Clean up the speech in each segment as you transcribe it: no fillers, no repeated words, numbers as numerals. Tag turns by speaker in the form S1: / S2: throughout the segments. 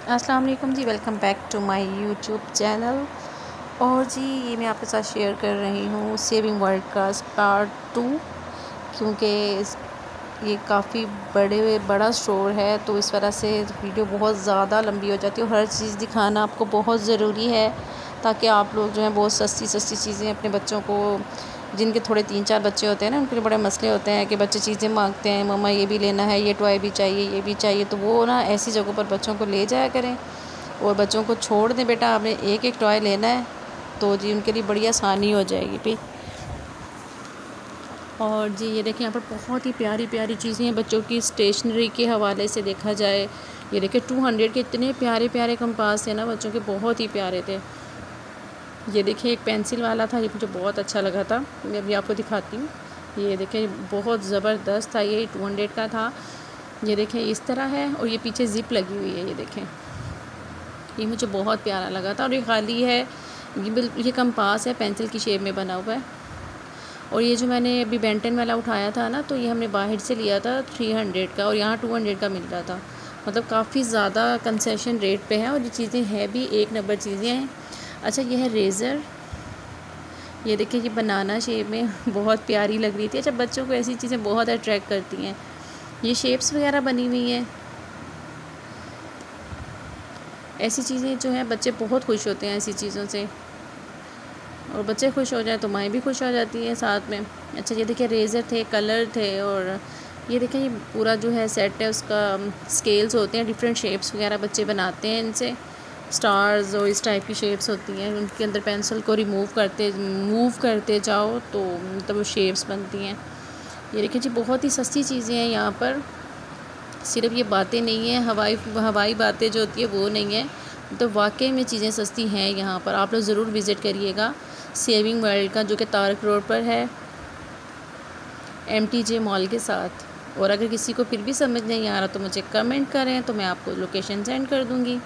S1: अस्सलाम वालेकुम जी, welcome back to my YouTube channel. और जी ये मैं आपके साथ शेयर कर रही हूँ सेविंग वर्ल्ड का पार्ट 2, क्योंकि ये काफ़ी बड़ा स्टोर है, तो इस वजह से वीडियो बहुत ज़्यादा लंबी हो जाती है और हर चीज़ दिखाना आपको बहुत ज़रूरी है, ताकि आप लोग जो हैं बहुत सस्ती सस्ती चीज़ें अपने बच्चों को, जिनके थोड़े 3-4 बच्चे होते हैं ना, उनके लिए बड़े मसले होते हैं कि बच्चे चीज़ें मांगते हैं, मम्मा ये भी लेना है, ये टॉय भी चाहिए, ये भी चाहिए, तो वो ना ऐसी जगहों पर बच्चों को ले जाया करें और बच्चों को छोड़ दें, बेटा आपने एक एक टॉय लेना है, तो जी उनके लिए बड़ी आसानी हो जाएगी भी। और जी ये देखिए यहाँ पर बहुत ही प्यारी प्यारी चीज़ें हैं बच्चों की स्टेशनरी के हवाले से देखा जाए। ये देखिए 200 के इतने प्यारे प्यारे कंपास थे ना, बच्चों के बहुत ही प्यारे थे। ये देखिए एक पेंसिल वाला था, ये मुझे बहुत अच्छा लगा था, मैं अभी आपको दिखाती हूँ। ये देखिए बहुत ज़बरदस्त था, ये 200 का था। ये देखिए इस तरह है और ये पीछे ज़िप लगी हुई है। ये देखें, ये मुझे बहुत प्यारा लगा था। और ये खाली है, ये कंपास है, पेंसिल की शेप में बना हुआ है। और ये जो मैंने अभी बेंटन वाला उठाया था ना, तो ये हमने बाहर से लिया था 300 का और यहाँ 200 का मिल रहा था। मतलब काफ़ी ज़्यादा कंसेशन रेट पे है और ये चीज़ें हैं भी एक नंबर चीज़ें हैं। अच्छा ये है रेज़र, ये देखिए ये बनाना शेप में बहुत प्यारी लग रही थी। अच्छा बच्चों को ऐसी चीज़ें बहुत अट्रैक्ट करती हैं, ये शेप्स वगैरह बनी हुई हैं, ऐसी चीज़ें जो हैं बच्चे बहुत खुश होते हैं ऐसी चीज़ों से, और बच्चे खुश हो जाए तो माएँ भी खुश हो जाती हैं साथ में। अच्छा ये देखिए रेज़र थे, कलर थे, और ये देखिए ये पूरा जो है सेट है, उसका स्केल्स होते हैं, डिफरेंट शेप्स वगैरह बच्चे बनाते हैं इनसे, स्टार्स और इस टाइप की शेप्स होती हैं। उनके अंदर पेंसिल को मूव करते जाओ तो मतलब वो शेप्स बनती हैं। ये देखिए जी बहुत ही सस्ती चीज़ें हैं यहाँ पर, सिर्फ ये बातें नहीं हैं, हवाई बातें जो होती है वो नहीं है, तो वाकई में चीज़ें सस्ती हैं यहाँ पर। आप लोग ज़रूर विज़िट करिएगा सेविंग वर्ल्ड का, जो कि तारक रोड पर है MTJ मॉल के साथ। और अगर किसी को फिर भी समझ नहीं आ रहा तो मुझे कमेंट करें, तो मैं आपको लोकेशन सेंड कर दूँगी।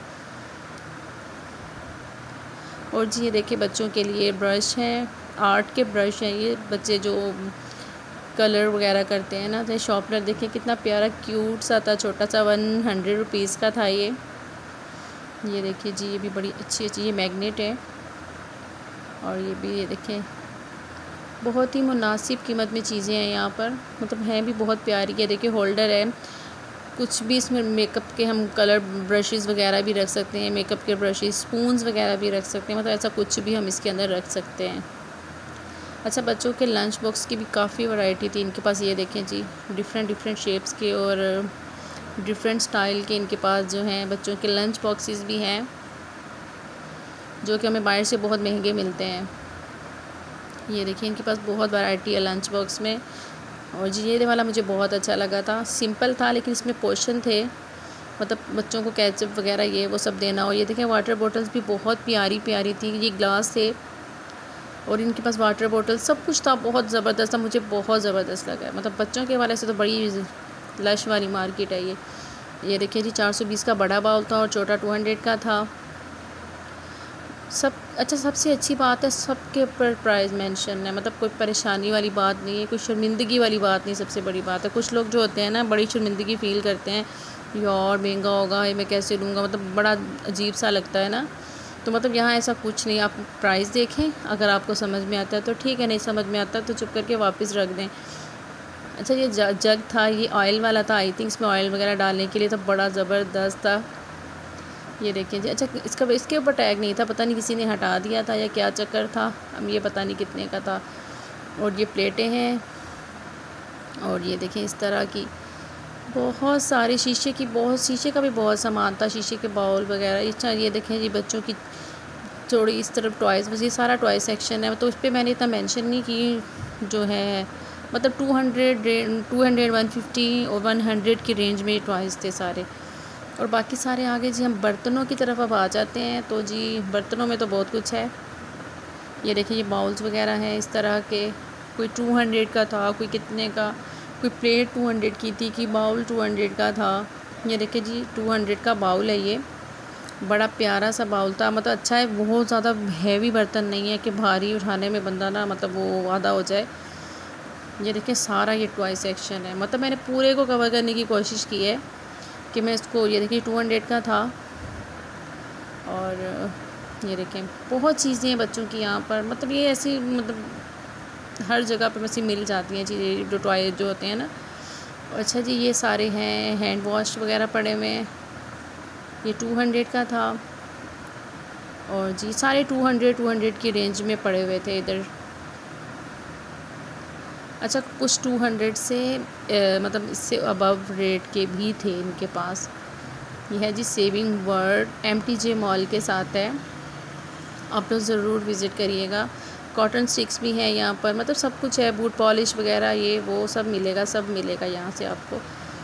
S1: और जी ये देखिए बच्चों के लिए ब्रश हैं, आर्ट के ब्रश हैं, ये बच्चे जो कलर वगैरह करते हैं ना। तो शॉर्पनर देखिए कितना प्यारा क्यूट सा था, छोटा सा 100 रुपीज़ का था ये देखिए जी, ये भी बड़ी अच्छी अच्छी, ये मैग्नेट है। और ये भी ये देखें बहुत ही मुनासिब कीमत में चीज़ें हैं यहाँ पर, मतलब हैं भी बहुत प्यारी। ये देखिए होल्डर है, कुछ भी इसमें मेकअप के हम कलर ब्रशेज़ वगैरह भी रख सकते हैं, मेकअप के ब्रशेज़, स्पून्स वगैरह भी रख सकते हैं, मतलब ऐसा कुछ भी हम इसके अंदर रख सकते हैं। अच्छा बच्चों के लंच बॉक्स की भी काफ़ी वैरायटी थी इनके पास। ये देखें जी डिफरेंट शेप्स के और डिफरेंट स्टाइल के इनके पास जो हैं बच्चों के लंच बॉक्सेस भी हैं, जो कि हमें बाहर से बहुत महंगे मिलते हैं। ये देखिए इनके पास बहुत वैरायटी है लंच बॉक्स में। और जी ये वाला मुझे बहुत अच्छा लगा था, सिंपल था लेकिन इसमें पोर्शन थे, मतलब बच्चों को केचप वगैरह ये वो सब देना। और ये देखें वाटर बॉटल्स भी बहुत प्यारी प्यारी थी, ये ग्लास थे और इनके पास वाटर बॉटल सब कुछ था, बहुत ज़बरदस्त था, मुझे बहुत ज़बरदस्त लगा। मतलब बच्चों के वाले से तो बड़ी लश वाली मार्केट है ये देखिए जी 420 का बड़ा बाउल था और छोटा 200 का था सब। अच्छा सबसे अच्छी बात है सबके ऊपर प्राइस मेंशन है, मतलब कोई परेशानी वाली बात नहीं है, कोई शर्मिंदगी वाली बात नहीं। सबसे बड़ी बात है, कुछ लोग जो होते हैं ना बड़ी शर्मिंदगी फ़ील करते हैं, यार महंगा होगा ये मैं कैसे लूँगा, मतलब बड़ा अजीब सा लगता है ना। तो मतलब यहाँ ऐसा कुछ नहीं, आप प्राइस देखें, अगर आपको समझ में आता है तो ठीक है, नहीं समझ में आता तो चुप करके वापस रख दें। अच्छा ये जग था, ये ऑयल वाला था, आई थिंक इसमें ऑयल वगैरह डालने के लिए, तो बड़ा ज़बरदस्त था। ये देखिए जी, अच्छा इसके ऊपर टैग नहीं था, पता नहीं किसी ने हटा दिया था या क्या चक्कर था, अब ये पता नहीं कितने का था। और ये प्लेटें हैं, और ये देखें इस तरह की बहुत सारे शीशे का भी बहुत सामान था, शीशे के बाउल वगैरह। अच्छा ये देखें जी बच्चों की थोड़ी इस तरफ टॉयज़, बस ये सारा टॉय सेक्शन है, तो उस पर मैंने इतना मेंशन नहीं की जो है, मतलब 200 150 और 100 की रेंज में टॉयज़ थे सारे। और बाकी सारे आगे जी हम बर्तनों की तरफ अब आ जाते हैं, तो जी बर्तनों में तो बहुत कुछ है। ये देखिए ये बाउल्स वगैरह हैं इस तरह के, कोई 200 का था, कोई कितने का, कोई प्लेट 200 की थी, कि बाउल 200 का था। ये देखिए जी 200 का बाउल है, ये बड़ा प्यारा सा बाउल था, मतलब अच्छा है, बहुत ज़्यादा हैवी बर्तन नहीं है कि भारी उठाने में बंदा ना मतलब वो आधा हो जाए। ये देखिए सारा ये टॉय सेक्शन है, मतलब मैंने पूरे को कवर करने की कोशिश की है कि मैं इसको, ये देखिए 200 का था और ये देखें बहुत चीज़ें हैं बच्चों की यहाँ पर, मतलब ये ऐसी मतलब हर जगह पर वैसे मिल जाती हैं चीज़ें जो टॉय जो होते हैं ना। अच्छा जी, ये सारे हैं हैंड वॉश वगैरह पड़े हुए हैं, ये 200 का था। और जी सारे 200 की रेंज में पड़े हुए थे इधर। अच्छा कुछ 200 से मतलब इससे अबव रेट के भी थे इनके पास। ये है जी सेविंग वर्ल्ड, MTJ मॉल के साथ है, आप लोग ज़रूर विज़िट करिएगा। कॉटन स्टिक्स भी हैं यहाँ पर, मतलब सब कुछ है, बूट पॉलिश वगैरह ये वो सब मिलेगा, सब मिलेगा यहाँ से आपको।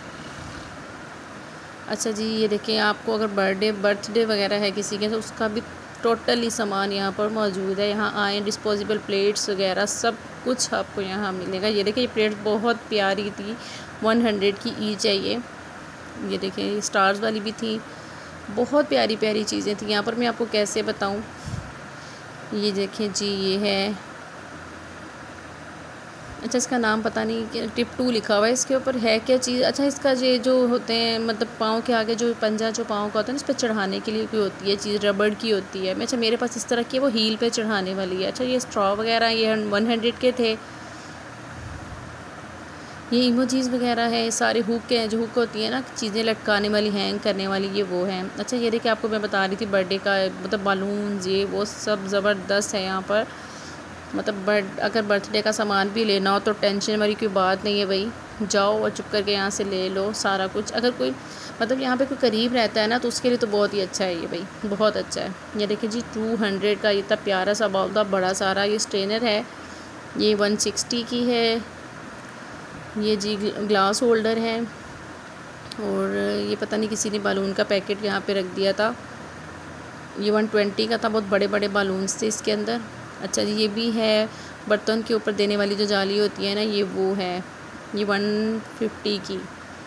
S1: अच्छा जी, ये देखें आपको अगर बर्थडे वगैरह है किसी के तो उसका भी टोटली सामान यहाँ पर मौजूद है। यहाँ आए, डिस्पोजेबल प्लेट्स वगैरह सब कुछ आपको यहाँ मिलेगा। ये देखिए ये प्लेट बहुत प्यारी थी, 100 की ईच है ये देखें स्टार्स वाली भी थी, बहुत प्यारी प्यारी चीज़ें थी यहाँ पर, मैं आपको कैसे बताऊँ। ये देखें जी ये है, अच्छा इसका नाम पता नहीं कि टिप 2 लिखा हुआ है इसके ऊपर, है क्या चीज़। अच्छा इसका ये जो होते हैं मतलब पाँव के आगे जो पंजा जो पाँव का होता है ना, इस पर चढ़ाने के लिए कोई होती है चीज़, रबड़ की होती है। अच्छा मेरे पास इस तरह की है, वो हील पे चढ़ाने वाली है। अच्छा ये स्ट्रॉ वगैरह ये 100 के थे। ये इमोजीज़ वगैरह है, ये सारे हुक के हैं, जो हुक होती है ना चीज़ें लटकाने वाली, हैंग करने वाली, ये वो हैं। अच्छा ये देखिए आपको मैं बता रही थी बर्थडे का मतलब बालून ये वो सब ज़बरदस्त है यहाँ पर। मतलब अगर बर्थडे का सामान भी लेना हो तो टेंशन वाली कोई बात नहीं है भाई, जाओ और चुप करके यहाँ से ले लो सारा कुछ। अगर कोई मतलब यहाँ पे कोई करीब रहता है ना तो उसके लिए तो बहुत ही अच्छा है ये भाई, बहुत अच्छा है। ये देखिए जी 200 का ये इतना प्यारा सा बाउल था, बड़ा सारा। ये स्ट्रेनर है, ये 160 की है। ये जी ग्लास होल्डर है, और ये पता नहीं किसी ने बालून का पैकेट यहाँ पे रख दिया था। ये 120 का था, बहुत बड़े बड़े बालून्स थे इसके अंदर। अच्छा जी ये भी है, बर्तन के ऊपर देने वाली जो जाली होती है ना, ये वो है, ये 150 की।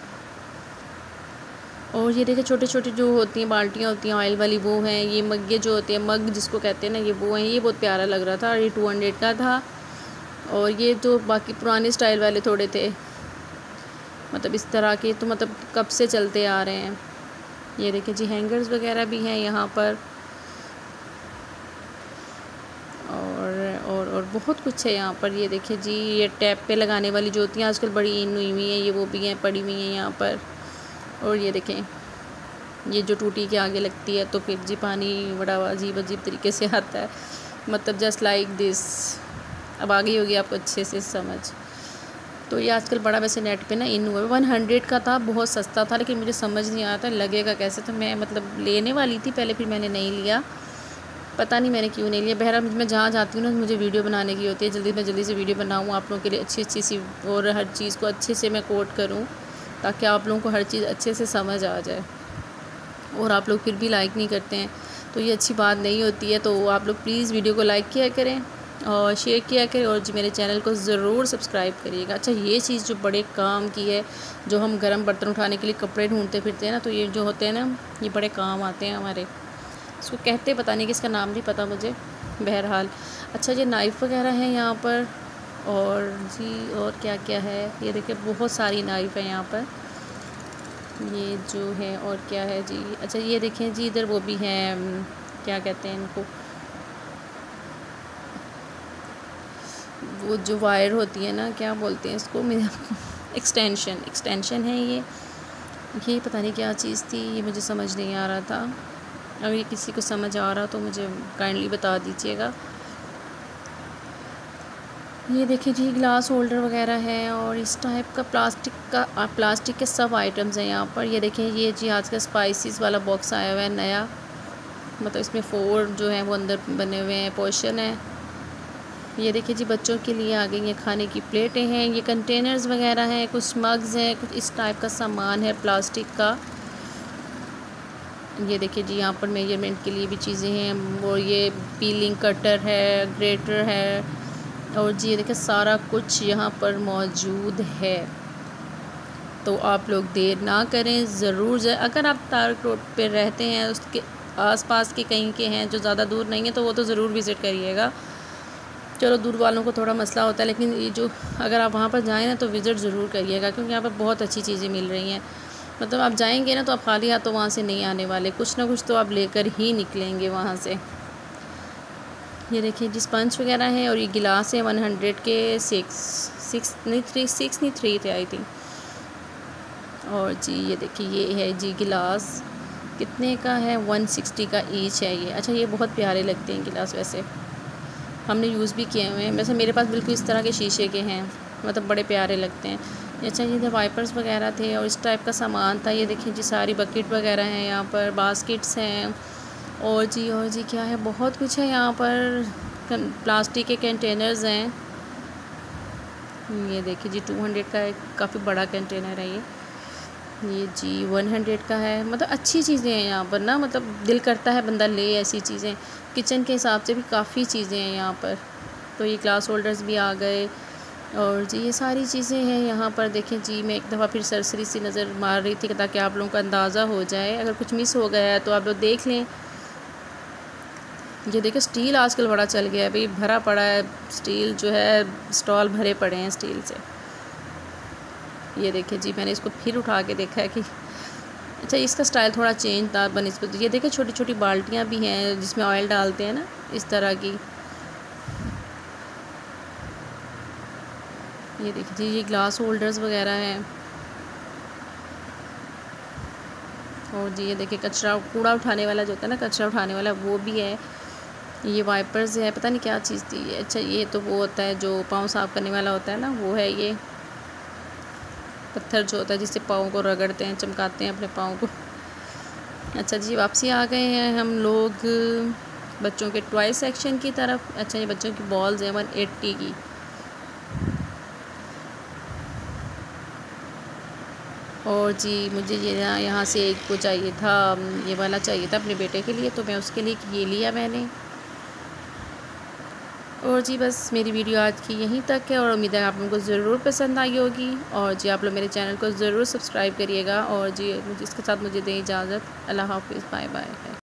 S1: और ये देखिए छोटे छोटे जो होती हैं बाल्टियाँ होती हैं ऑयल वाली, वो हैं। ये मग्गे जो होते हैं, मग जिसको कहते हैं ना, ये वो हैं। ये बहुत प्यारा लग रहा था, और ये 200 का था। और ये जो बाकी पुराने स्टाइल वाले थोड़े थे, मतलब इस तरह के, तो मतलब कब से चलते आ रहे हैं। ये देखिए जी हैंगर्स वगैरह भी हैं यहाँ पर, और बहुत कुछ है यहाँ पर। ये देखिए जी ये टैप पे लगाने वाली जो होती हैं आजकल बड़ी इन हुई हुई हैं, ये वो भी हैं, पड़ी हुई हैं यहाँ पर। और ये देखें ये जो टूटी के आगे लगती है तो फिर जी पानी बड़ा अजीब अजीब तरीके से आता है, मतलब जस्ट लाइक दिस। अब आ गई होगी आपको अच्छे से समझ। तो ये आजकल बड़ा वैसे नेट पे ना इन हुआ, 100 का था, बहुत सस्ता था, लेकिन मुझे समझ नहीं आता लगेगा कैसे, तो मैं मतलब लेने वाली थी पहले, फिर मैंने नहीं लिया, पता नहीं मैंने क्यों नहीं लिया। बहरहाल मैं जहाँ जाती हूँ ना मुझे वीडियो बनाने की होती है, जल्दी से वीडियो बनाऊँ आप लोगों के लिए अच्छी सी, और हर चीज़ को अच्छे से मैं कोट करूँ ताकि आप लोगों को हर चीज़ अच्छे से समझ आ जाए। और आप लोग फिर भी लाइक नहीं करते हैं तो ये अच्छी बात नहीं होती है। तो आप लोग प्लीज़ वीडियो को लाइक किया करें और शेयर किया करें, और जी मेरे चैनल को ज़रूर सब्सक्राइब करिएगा। अच्छा ये चीज़ जो बड़े काम की है, जो हम गर्म बर्तन उठाने के लिए कपड़े ढूंढते फिरते हैं ना, तो ये जो होते हैं ना ये बड़े काम आते हैं हमारे। इसको कहते पता नहीं कि इसका नाम नहीं पता मुझे, बहरहाल। अच्छा ये नाइफ़ वगैरह है यहाँ पर, और जी और क्या क्या है, ये देखिए बहुत सारी नाइफ़ है यहाँ पर, ये जो है। और क्या है जी, अच्छा ये देखें जी इधर वो भी है, क्या कहते हैं इनको, वो जो वायर होती है ना, क्या बोलते हैं इसको, मेरे एक्सटेंशन है ये पता नहीं क्या चीज़ थी, ये मुझे समझ नहीं आ रहा था। अगर ये किसी को समझ आ रहा तो मुझे काइंडली बता दीजिएगा। ये देखिए जी ग्लास होल्डर वगैरह है, और इस टाइप का प्लास्टिक के सब आइटम्स हैं यहाँ पर। ये देखें ये जी आज का स्पाइसेस वाला बॉक्स आया हुआ है नया, मतलब इसमें 4 जो है वो अंदर बने हुए हैं, पोर्शन है। ये देखिए जी बच्चों के लिए आ गई हैं खाने की प्लेटें हैं, ये कंटेनर्स वगैरह हैं, कुछ मग्स हैं, कुछ इस टाइप का सामान है प्लास्टिक का। ये देखिए जी यहाँ पर मेजरमेंट के लिए भी चीज़ें हैं, और ये पीलिंग कटर है, ग्रेटर है, और जी ये देखिए सारा कुछ यहाँ पर मौजूद है। तो आप लोग देर ना करें, ज़रूर जाए। अगर आप तारक रोड पे रहते हैं, उसके आसपास के कहीं के हैं जो ज़्यादा दूर नहीं है, तो वो तो ज़रूर विज़िट करिएगा। चलो दूर वालों को थोड़ा मसला होता है, लेकिन ये जो अगर आप वहाँ पर जाएँ ना तो विज़िट ज़रूर करिएगा, क्योंकि यहाँ पर बहुत अच्छी चीज़ें मिल रही हैं। मतलब आप जाएंगे ना तो आप खाली हाथ तो वहाँ से नहीं आने वाले, कुछ ना कुछ तो आप लेकर ही निकलेंगे वहाँ से। ये देखिए जी स्पंज वगैरह है, और ये गिलास है 100 के 3 थे आई थिंक। और जी ये देखिए ये है जी गिलास, कितने का है, 160 का ईच है ये। अच्छा ये बहुत प्यारे लगते हैं गिलास, वैसे हमने यूज़ भी किए हुए हैं। वैसे मेरे पास बिल्कुल इस तरह के शीशे के हैं, मतलब बड़े प्यारे लगते हैं। अच्छा ये वाइपर्स वगैरह थे और इस टाइप का सामान था। ये देखिए जी सारी बकेट वगैरह हैं यहाँ पर, बास्केट्स हैं, और जी क्या है, बहुत कुछ है यहाँ पर। प्लास्टिक के कंटेनर्स हैं। ये देखिए जी 200 का एक काफ़ी बड़ा कंटेनर है ये जी 100 का है। मतलब अच्छी चीज़ें हैं यहाँ पर ना, मतलब दिल करता है बंदा ले ऐसी चीज़ें। किचन के हिसाब से भी काफ़ी चीज़ें हैं यहाँ पर। तो ये ग्लास होल्डर्स भी आ गए, और जी ये सारी चीज़ें हैं यहाँ पर। देखें जी मैं एक दफ़ा फिर सरसरी सी नज़र मार रही थी ताकि आप लोगों को अंदाज़ा हो जाए, अगर कुछ मिस हो गया है तो आप लोग देख लें। ये देखिए स्टील आजकल बड़ा चल गया है भाई, भरा पड़ा है स्टील, जो है स्टॉल भरे पड़े हैं स्टील से। ये देखिए जी मैंने इसको फिर उठा के देखा है कि अच्छा इसका स्टाइल थोड़ा चेंज था बनिस्बत। ये देखिए छोटी छोटी बाल्टियाँ भी हैं जिसमें ऑयल डालते हैं ना, इस तरह की। ये देखिए जी ये ग्लास होल्डर्स वगैरह हैं। और जी ये देखिए कचरा कूड़ा उठाने वाला जो होता है ना, कचरा उठाने वाला, वो भी है। ये वाइपर्स है, पता नहीं क्या चीज़ थी ये। अच्छा ये तो वो होता है जो पाँव साफ़ करने वाला होता है ना, वो है ये पत्थर जो होता है जिससे पाँव को रगड़ते हैं, चमकाते हैं अपने पाँव को। अच्छा जी वापसी आ गए हैं हम लोग बच्चों के टॉय सेक्शन की तरफ। अच्छा ये बच्चों की बॉल्स हैं 180 की। और जी मुझे ये यहाँ से एक वो चाहिए था, ये वाला चाहिए था अपने बेटे के लिए, तो मैं उसके लिए ये लिया मैंने। और जी बस मेरी वीडियो आज की यहीं तक है, और उम्मीद है आप लोगों को ज़रूर पसंद आई होगी। और जी आप लोग मेरे चैनल को ज़रूर सब्सक्राइब करिएगा। और जी इसके साथ मुझे दें इजाज़त। अल्लाह हाफ़िज़, बाय बाय।